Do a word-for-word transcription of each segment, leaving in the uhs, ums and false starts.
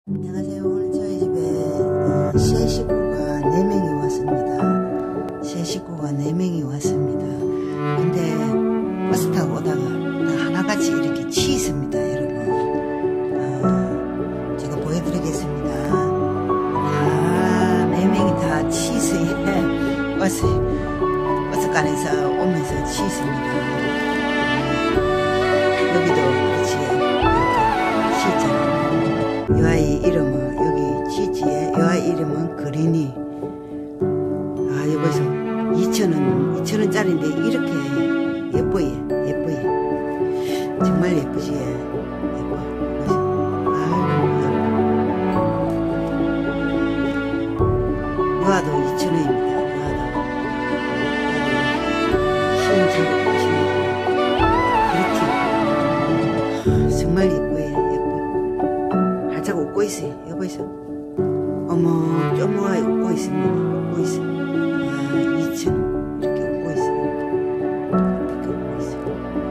안녕하세요. 오늘 저희 집에 어, 새 식구가 네 명이 왔습니다. 새 식구가 네 명이 왔습니다. 근데 버스 타고 오다가 다 하나같이 이렇게 치있습니다, 여러분. 어, 제가 보여드리겠습니다. 다 네 명이 다 치있어요. 버스, 버스간에서 오면서 치있습니다. 여기도 그렇지. 이렇게 치있잖아요. 이 아이 이름은 여기 지지에 이 아이 이름은 그린이. 아, 여기서 이천 원 이천 원짜리인데 이렇게 예뻐요. 예뻐요. 정말 예쁘지. 예뻐. 아이고, 예뻐. 요아도 이천 원입니다. 요아도. 시인처럼 그렇지. 정말 예뻐요. 활짝 웃고 있어요. 여보 있어. 어머, 쪼무가 웃고 있습니다. 웃고 있어. 와, 이천 원. 이렇게 웃고 있어요. 이렇게 웃고 있어요.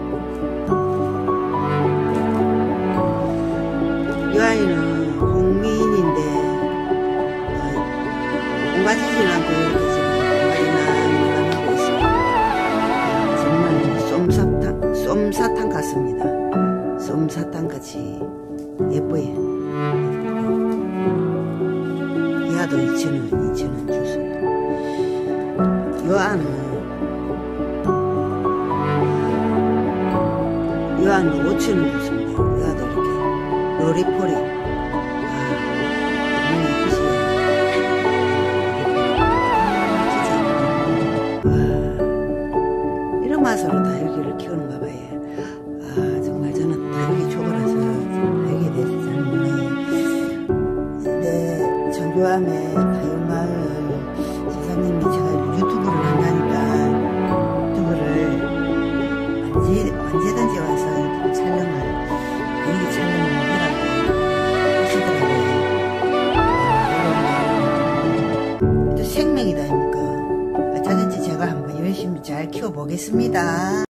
이 아이는 홍민인데, 어, 옹가지진 않고 이렇게 지금 말이나 하고 있어요. 아, 정말 쏨사탕, 쏨사탕 같습니다. 쏨사탕 같이 예뻐요. 야도 이천 원, 이천 원 주세요. 요 안은, 요 안은 오천 원 줬습니다. 야도 이렇게, 로리포리. 아, 너무 예쁘지? 와, 이런 맛으로 다육이를 키우는가 봐요. 아, 정말 저는 다육이 초보라서 다육이에 대해서 잘 몰라요. 근데 정교함에 다육마을 사장님이 제가 유튜브를 한다니까 유튜브를 언제, 언제든지 와서 유튜브 촬영을 다육이 촬영을 하라고 하시더라고요. 또 생명이다 아닙니까? 어쩌든지 제가 한번 열심히 잘 키워보겠습니다.